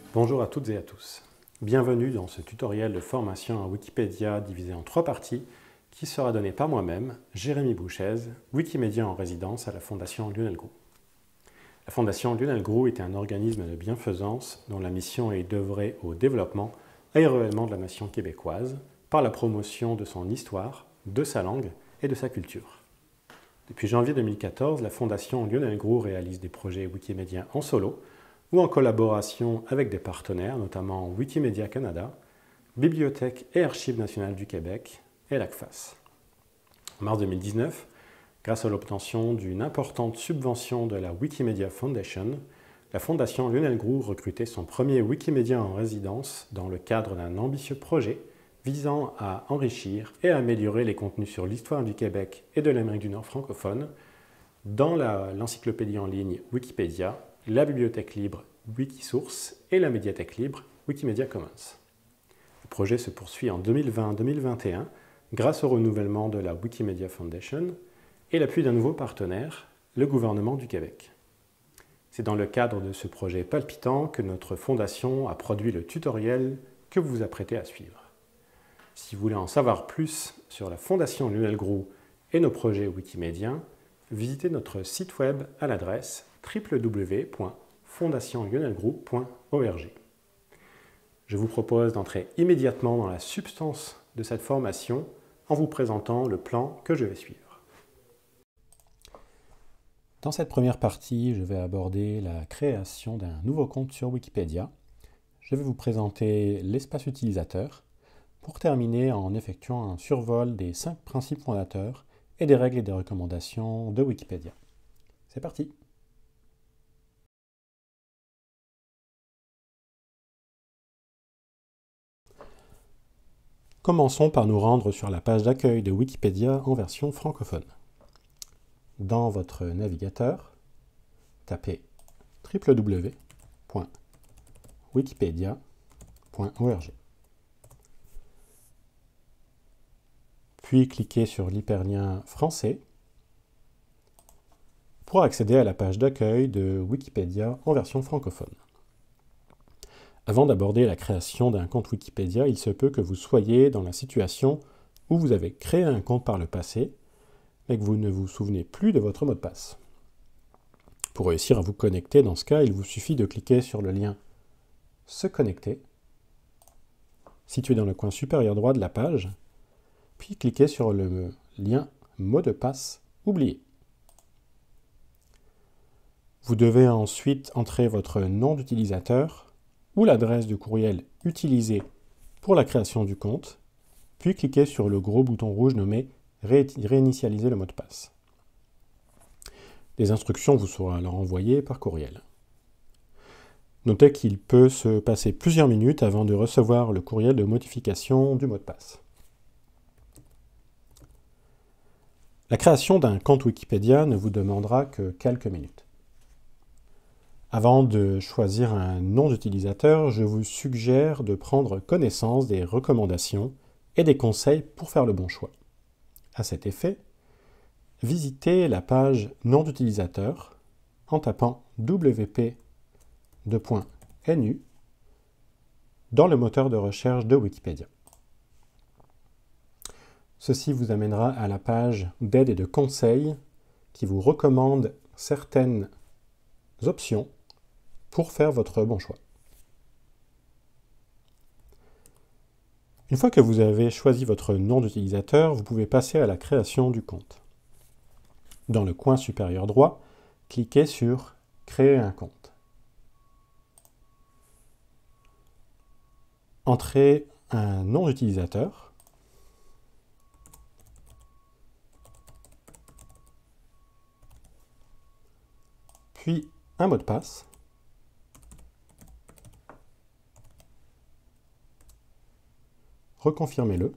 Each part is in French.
Bonjour à toutes et à tous. Bienvenue dans ce tutoriel de formation à Wikipédia divisé en 3 parties qui sera donné par moi-même, Jérémy Bouchez, Wikimédia en résidence à la Fondation Lionel Groulx. La Fondation Lionel Groulx est un organisme de bienfaisance dont la mission est d'œuvrer au développement et au rayonnement de la nation québécoise par la promotion de son histoire, de sa langue et de sa culture. Depuis janvier 2014, la Fondation Lionel Groulx réalise des projets Wikimédia en solo ou en collaboration avec des partenaires, notamment Wikimedia Canada, Bibliothèque et Archives nationales du Québec et l'ACFAS. En mars 2019, grâce à l'obtention d'une importante subvention de la Wikimedia Foundation, la Fondation Lionel Groulx recrutait son premier Wikimédia en résidence dans le cadre d'un ambitieux projet visant à enrichir et à améliorer les contenus sur l'histoire du Québec et de l'Amérique du Nord francophone dans l'encyclopédie en ligne Wikipédia, la bibliothèque libre Wikisource et la médiathèque libre Wikimedia Commons. Le projet se poursuit en 2020-2021 grâce au renouvellement de la Wikimedia Foundation et l'appui d'un nouveau partenaire, le gouvernement du Québec. C'est dans le cadre de ce projet palpitant que notre fondation a produit le tutoriel que vous vous apprêtez à suivre. Si vous voulez en savoir plus sur la Fondation Lionel Groulx et nos projets Wikimédia, visitez notre site web à l'adresse www.fondationlionelgroulx.org. Je vous propose d'entrer immédiatement dans la substance de cette formation en vous présentant le plan que je vais suivre. Dans cette première partie, je vais aborder la création d'un nouveau compte sur Wikipédia. Je vais vous présenter l'espace utilisateur pour terminer en effectuant un survol des 5 principes fondateurs et des règles et des recommandations de Wikipédia. C'est parti! Commençons par nous rendre sur la page d'accueil de Wikipédia en version francophone. Dans votre navigateur, tapez www.wikipedia.org. Puis cliquez sur l'hyperlien français pour accéder à la page d'accueil de Wikipédia en version francophone. Avant d'aborder la création d'un compte Wikipédia, il se peut que vous soyez dans la situation où vous avez créé un compte par le passé, mais que vous ne vous souvenez plus de votre mot de passe. Pour réussir à vous connecter, dans ce cas, il vous suffit de cliquer sur le lien « Se connecter » situé dans le coin supérieur droit de la page, puis cliquez sur le lien « Mot de passe oublié ». Vous devez ensuite entrer votre nom d'utilisateur ou l'adresse du courriel utilisée pour la création du compte, puis cliquez sur le gros bouton rouge nommé « Réinitialiser le mot de passe ». Les instructions vous seront alors envoyées par courriel. Notez qu'il peut se passer plusieurs minutes avant de recevoir le courriel de modification du mot de passe. La création d'un compte Wikipédia ne vous demandera que quelques minutes. Avant de choisir un nom d'utilisateur, je vous suggère de prendre connaissance des recommandations et des conseils pour faire le bon choix. À cet effet, visitez la page nom d'utilisateur en tapant wp://nu dans le moteur de recherche de Wikipédia. Ceci vous amènera à la page d'aide et de conseils qui vous recommande certaines options pour faire votre bon choix. Une fois que vous avez choisi votre nom d'utilisateur, vous pouvez passer à la création du compte. Dans le coin supérieur droit, cliquez sur « Créer un compte ». Entrez un nom d'utilisateur, puis un mot de passe, reconfirmez-le.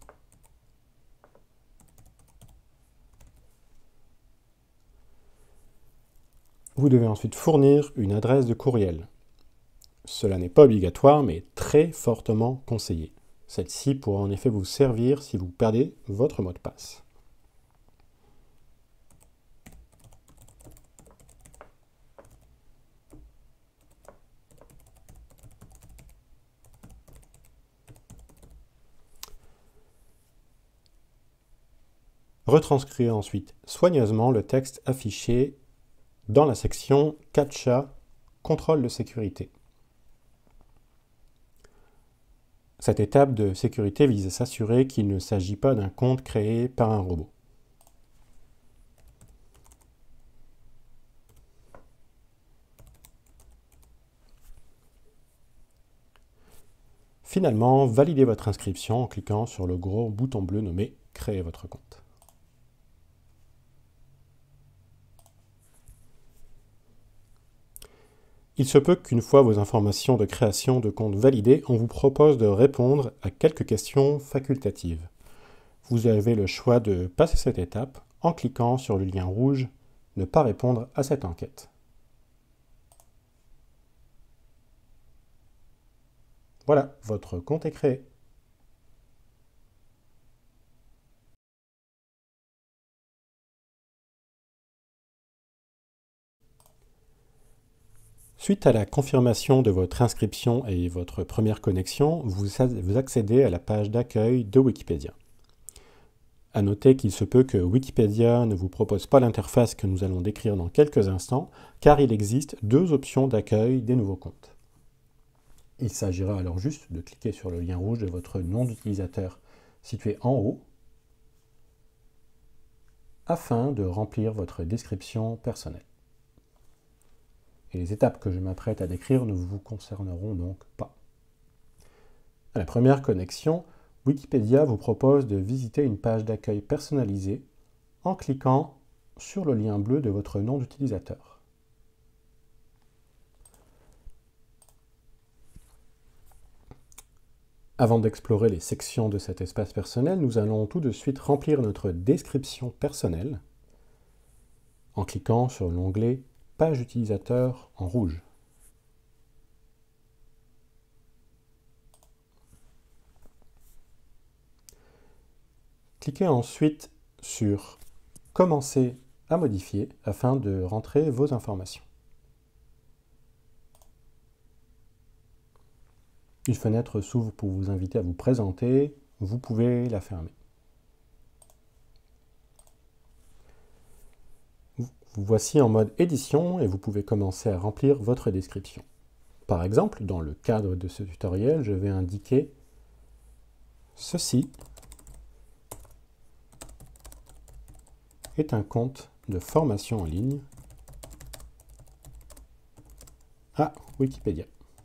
Vous devez ensuite fournir une adresse de courriel. Cela n'est pas obligatoire, mais très fortement conseillé. Celle-ci pourra en effet vous servir si vous perdez votre mot de passe. Retranscrivez ensuite soigneusement le texte affiché dans la section CAPTCHA Contrôle de sécurité. Cette étape de sécurité vise à s'assurer qu'il ne s'agit pas d'un compte créé par un robot. Finalement, validez votre inscription en cliquant sur le gros bouton bleu nommé « Créer votre compte ». Il se peut qu'une fois vos informations de création de compte validées, on vous propose de répondre à quelques questions facultatives. Vous avez le choix de passer cette étape en cliquant sur le lien rouge « Ne pas répondre à cette enquête ». Voilà, votre compte est créé. Suite à la confirmation de votre inscription et votre première connexion, vous accédez à la page d'accueil de Wikipédia. À noter qu'il se peut que Wikipédia ne vous propose pas l'interface que nous allons décrire dans quelques instants, car il existe deux options d'accueil des nouveaux comptes. Il s'agira alors juste de cliquer sur le lien rouge de votre nom d'utilisateur situé en haut, afin de remplir votre description personnelle. Et les étapes que je m'apprête à décrire ne vous concerneront donc pas. À la première connexion, Wikipédia vous propose de visiter une page d'accueil personnalisée en cliquant sur le lien bleu de votre nom d'utilisateur. Avant d'explorer les sections de cet espace personnel, nous allons tout de suite remplir notre description personnelle en cliquant sur l'onglet « Page utilisateur » en rouge. Cliquez ensuite sur « Commencer à modifier » afin de rentrer vos informations. Une fenêtre s'ouvre pour vous inviter à vous présenter, vous pouvez la fermer. Vous voici en mode édition et vous pouvez commencer à remplir votre description. Par exemple, dans le cadre de ce tutoriel, je vais indiquer ceci est un compte de formation en ligne à Wikipédia.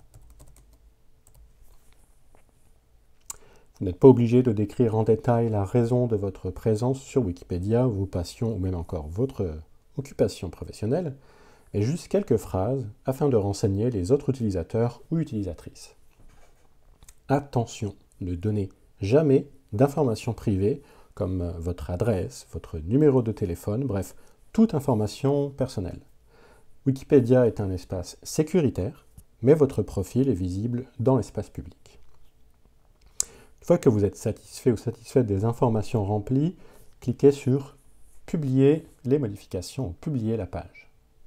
Vous n'êtes pas obligé de décrire en détail la raison de votre présence sur Wikipédia, vos passions ou même encore votre occupation professionnelle, mais juste quelques phrases afin de renseigner les autres utilisateurs ou utilisatrices. Attention, ne donnez jamais d'informations privées comme votre adresse, votre numéro de téléphone, bref, toute information personnelle. Wikipédia est un espace sécuritaire, mais votre profil est visible dans l'espace public. Une fois que vous êtes satisfait ou satisfaite des informations remplies, cliquez sur « Publier les modifications » ou « Publier la page ».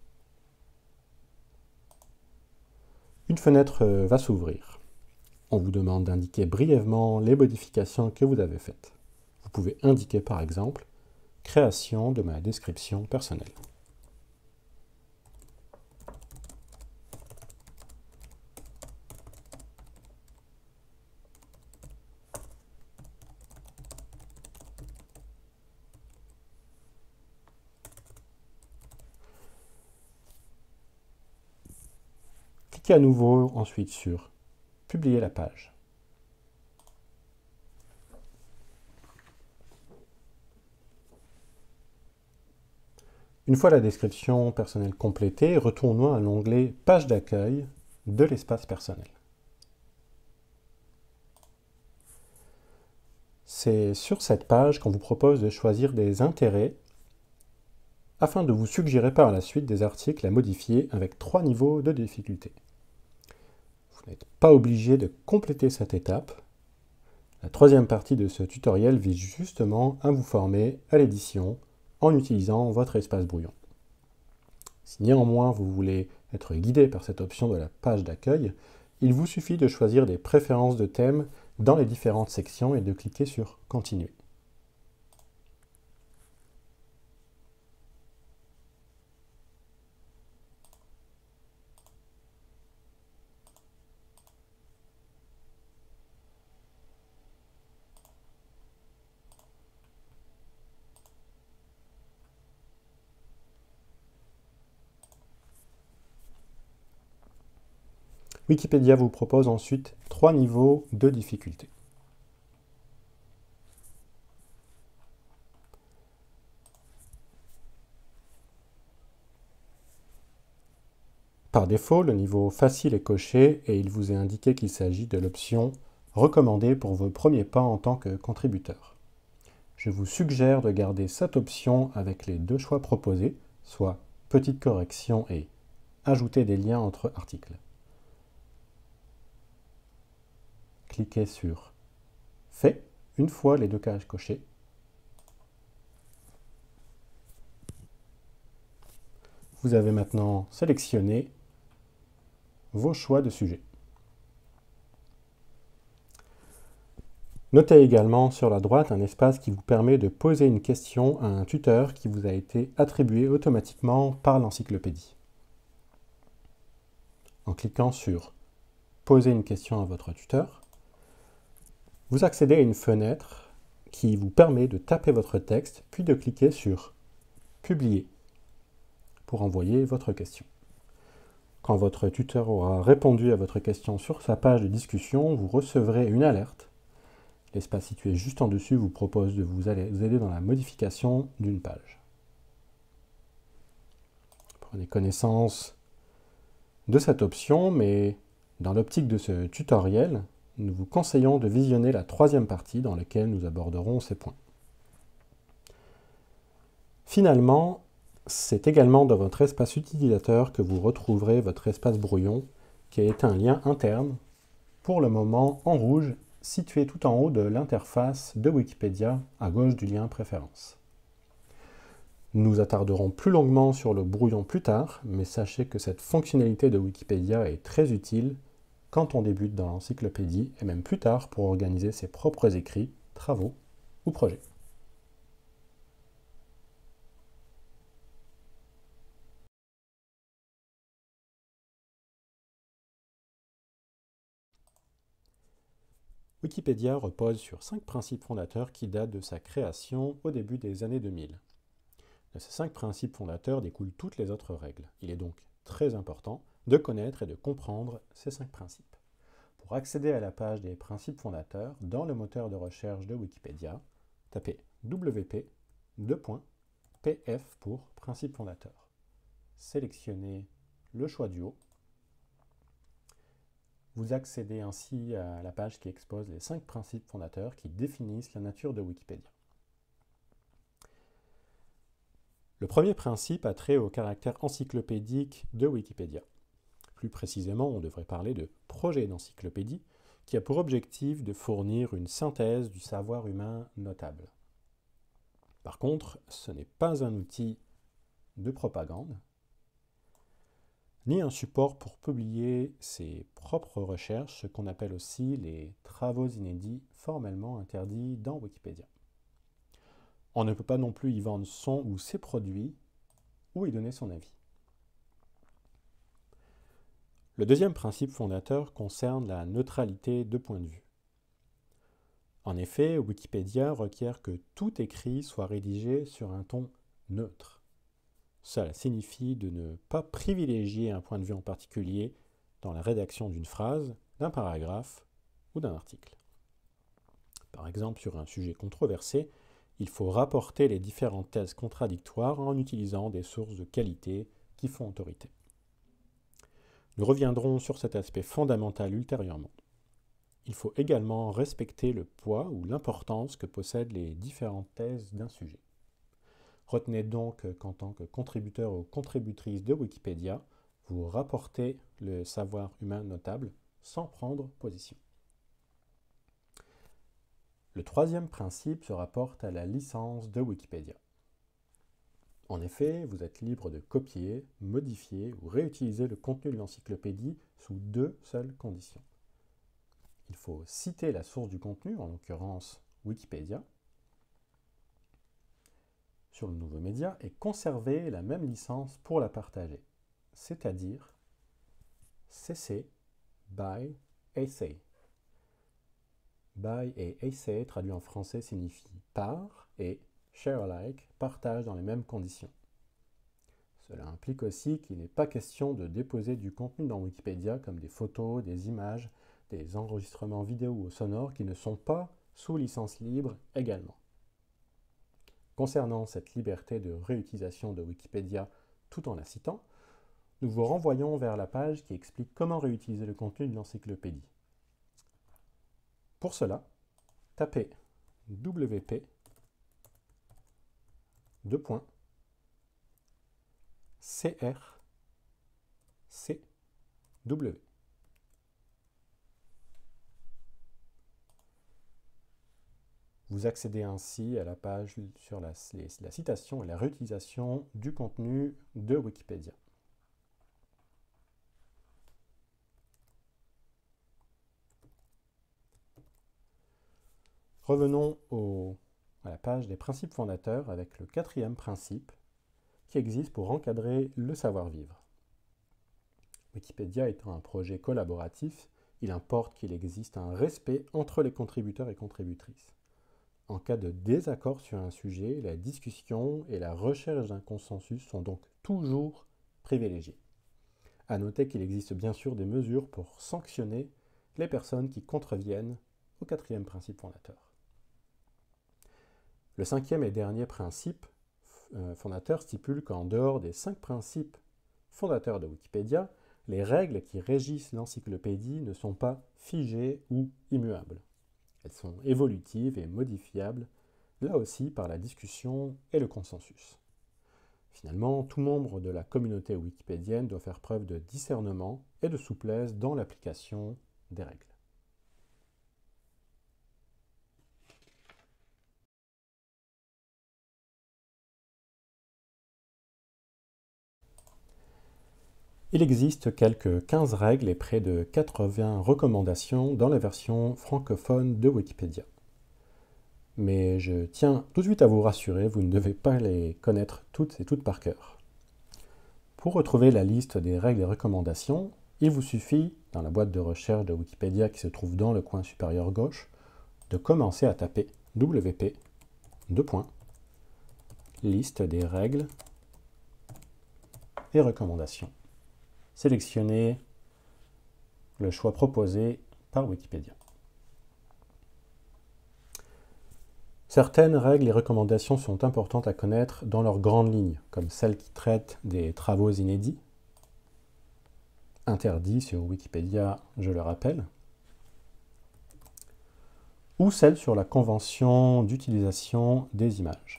Une fenêtre va s'ouvrir. On vous demande d'indiquer brièvement les modifications que vous avez faites. Vous pouvez indiquer par exemple « Création de ma description personnelle ». Cliquez à nouveau ensuite sur « Publier la page ». Une fois la description personnelle complétée, retournons à l'onglet « Page d'accueil » de l'espace personnel. C'est sur cette page qu'on vous propose de choisir des intérêts afin de vous suggérer par la suite des articles à modifier avec 3 niveaux de difficulté. Vous n'êtes pas obligé de compléter cette étape. La troisième partie de ce tutoriel vise justement à vous former à l'édition en utilisant votre espace brouillon. Si néanmoins vous voulez être guidé par cette option de la page d'accueil, il vous suffit de choisir des préférences de thèmes dans les différentes sections et de cliquer sur « Continuer ». Wikipédia vous propose ensuite 3 niveaux de difficulté. Par défaut, le niveau facile est coché et il vous est indiqué qu'il s'agit de l'option recommandée pour vos premiers pas en tant que contributeur. Je vous suggère de garder cette option avec les 2 choix proposés, soit petite correction et ajouter des liens entre articles. Cliquez sur Fait une fois les 2 cases cochées. Vous avez maintenant sélectionné vos choix de sujet. Notez également sur la droite un espace qui vous permet de poser une question à un tuteur qui vous a été attribué automatiquement par l'encyclopédie. En cliquant sur « Poser une question à votre tuteur », vous accédez à une fenêtre qui vous permet de taper votre texte, puis de cliquer sur « Publier » pour envoyer votre question. Quand votre tuteur aura répondu à votre question sur sa page de discussion, vous recevrez une alerte. L'espace situé juste en dessus vous propose de vous aider dans la modification d'une page. Prenez connaissance de cette option, mais dans l'optique de ce tutoriel, nous vous conseillons de visionner la 3e partie dans laquelle nous aborderons ces points. Finalement, c'est également dans votre espace utilisateur que vous retrouverez votre espace brouillon, qui est un lien interne, pour le moment en rouge, situé tout en haut de l'interface de Wikipédia, à gauche du lien Préférences. Nous nous attarderons plus longuement sur le brouillon plus tard, mais sachez que cette fonctionnalité de Wikipédia est très utile quand on débute dans l'encyclopédie, et même plus tard pour organiser ses propres écrits, travaux ou projets. Wikipédia repose sur 5 principes fondateurs qui datent de sa création au début des années 2000. De ces 5 principes fondateurs découlent toutes les autres règles. Il est donc très important de connaître et de comprendre ces 5 principes. Pour accéder à la page des principes fondateurs, dans le moteur de recherche de Wikipédia, tapez wp://pf pour principe fondateur. Sélectionnez le choix du haut. Vous accédez ainsi à la page qui expose les 5 principes fondateurs qui définissent la nature de Wikipédia. Le premier principe a trait au caractère encyclopédique de Wikipédia. Plus précisément, on devrait parler de projet d'encyclopédie qui a pour objectif de fournir une synthèse du savoir humain notable. Par contre, ce n'est pas un outil de propagande, ni un support pour publier ses propres recherches, ce qu'on appelle aussi les travaux inédits formellement interdits dans Wikipédia. On ne peut pas non plus y vendre son ou ses produits ou y donner son avis. Le deuxième principe fondateur concerne la neutralité de point de vue. En effet, Wikipédia requiert que tout écrit soit rédigé sur un ton neutre. Cela signifie de ne pas privilégier un point de vue en particulier dans la rédaction d'une phrase, d'un paragraphe ou d'un article. Par exemple, sur un sujet controversé, il faut rapporter les différentes thèses contradictoires en utilisant des sources de qualité qui font autorité. Nous reviendrons sur cet aspect fondamental ultérieurement. Il faut également respecter le poids ou l'importance que possèdent les différentes thèses d'un sujet. Retenez donc qu'en tant que contributeur ou contributrice de Wikipédia, vous rapportez le savoir humain notable sans prendre position. Le troisième principe se rapporte à la licence de Wikipédia. En effet, vous êtes libre de copier, modifier ou réutiliser le contenu de l'encyclopédie sous 2 seules conditions. Il faut citer la source du contenu, en l'occurrence Wikipédia, sur le nouveau média et conserver la même licence pour la partager, c'est-à-dire CC BY essay. BY et essay traduit en français signifie par et share alike, partage dans les mêmes conditions. Cela implique aussi qu'il n'est pas question de déposer du contenu dans Wikipédia comme des photos, des images, des enregistrements vidéo ou sonores qui ne sont pas sous licence libre également. Concernant cette liberté de réutilisation de Wikipédia tout en la citant, nous vous renvoyons vers la page qui explique comment réutiliser le contenu de l'encyclopédie. Pour cela, tapez wp crcw. Vous accédez ainsi à la page sur la citation et la réutilisation du contenu de Wikipédia. Revenons à la page des principes fondateurs avec le 4e principe qui existe pour encadrer le savoir-vivre. Wikipédia étant un projet collaboratif, il importe qu'il existe un respect entre les contributeurs et contributrices. En cas de désaccord sur un sujet, la discussion et la recherche d'un consensus sont donc toujours privilégiées. À noter qu'il existe bien sûr des mesures pour sanctionner les personnes qui contreviennent au 4e principe fondateur. Le 5e et dernier principe fondateur stipule qu'en dehors des 5 principes fondateurs de Wikipédia, les règles qui régissent l'encyclopédie ne sont pas figées ou immuables. Elles sont évolutives et modifiables, là aussi par la discussion et le consensus. Finalement, tout membre de la communauté wikipédienne doit faire preuve de discernement et de souplesse dans l'application des règles. Il existe quelques 15 règles et près de 80 recommandations dans la version francophone de Wikipédia. Mais je tiens tout de suite à vous rassurer, vous ne devez pas les connaître toutes et toutes par cœur. Pour retrouver la liste des règles et recommandations, il vous suffit, dans la boîte de recherche de Wikipédia qui se trouve dans le coin supérieur gauche, de commencer à taper wp : liste des règles et recommandations. Sélectionnez le choix proposé par Wikipédia. Certaines règles et recommandations sont importantes à connaître dans leurs grandes lignes, comme celles qui traitent des travaux inédits, interdits sur Wikipédia, je le rappelle, ou celles sur la convention d'utilisation des images.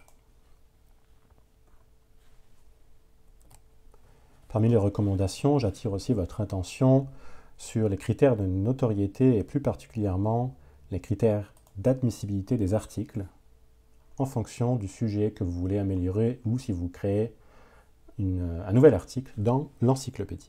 Parmi les recommandations, j'attire aussi votre attention sur les critères de notoriété et plus particulièrement les critères d'admissibilité des articles en fonction du sujet que vous voulez améliorer ou si vous créez un nouvel article dans l'encyclopédie.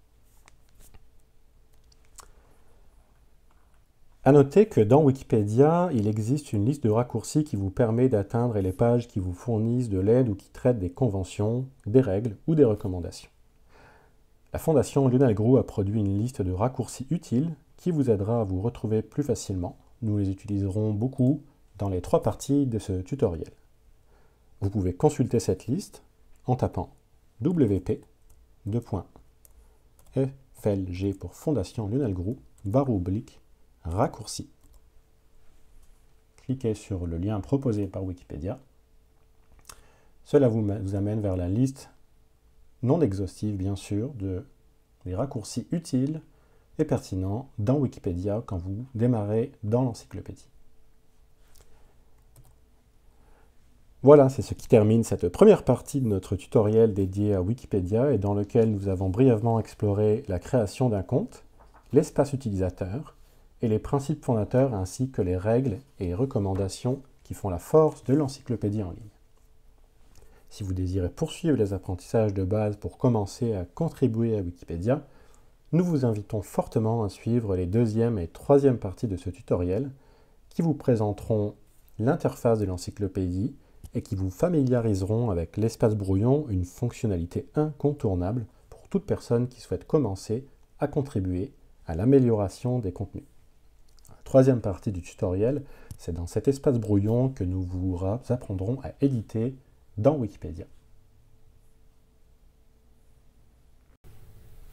À noter que dans Wikipédia, il existe une liste de raccourcis qui vous permet d'atteindre les pages qui vous fournissent de l'aide ou qui traitent des conventions, des règles ou des recommandations. La Fondation Lionel Groulx a produit une liste de raccourcis utiles qui vous aidera à vous retrouver plus facilement. Nous les utiliserons beaucoup dans les 3 parties de ce tutoriel. Vous pouvez consulter cette liste en tapant wp : FLG pour Fondation Lionel Groulx, / raccourci. Cliquez sur le lien proposé par Wikipédia. Cela vous amène vers la liste non exhaustive, bien sûr, des raccourcis utiles et pertinents dans Wikipédia quand vous démarrez dans l'encyclopédie. Voilà, c'est ce qui termine cette première partie de notre tutoriel dédié à Wikipédia et dans lequel nous avons brièvement exploré la création d'un compte, l'espace utilisateur et les principes fondateurs ainsi que les règles et recommandations qui font la force de l'encyclopédie en ligne. Si vous désirez poursuivre les apprentissages de base pour commencer à contribuer à Wikipédia, nous vous invitons fortement à suivre les 2e et 3e parties de ce tutoriel qui vous présenteront l'interface de l'encyclopédie et qui vous familiariseront avec l'espace brouillon, une fonctionnalité incontournable pour toute personne qui souhaite commencer à contribuer à l'amélioration des contenus. La 3e partie du tutoriel, c'est dans cet espace brouillon que nous vous apprendrons à éditer dans Wikipédia.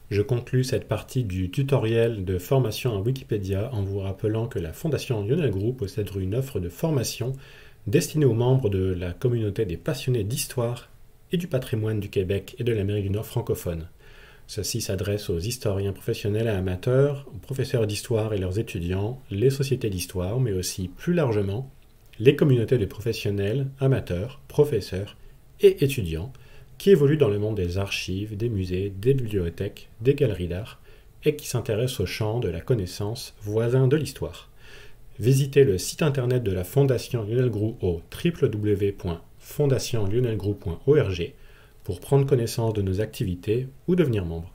Je conclus cette partie du tutoriel de formation à Wikipédia en vous rappelant que la Fondation Lionel Groux possède une offre de formation destinée aux membres de la communauté des passionnés d'histoire et du patrimoine du Québec et de l'Amérique du Nord francophone. Ceci s'adresse aux historiens professionnels et amateurs, aux professeurs d'histoire et leurs étudiants, les sociétés d'histoire, mais aussi plus largement les communautés de professionnels, amateurs, professeurs et étudiants qui évoluent dans le monde des archives, des musées, des bibliothèques, des galeries d'art et qui s'intéressent au champ de la connaissance voisin de l'histoire. Visitez le site internet de la Fondation Lionel Groux au www.fondationlionelgroux.org pour prendre connaissance de nos activités ou devenir membre.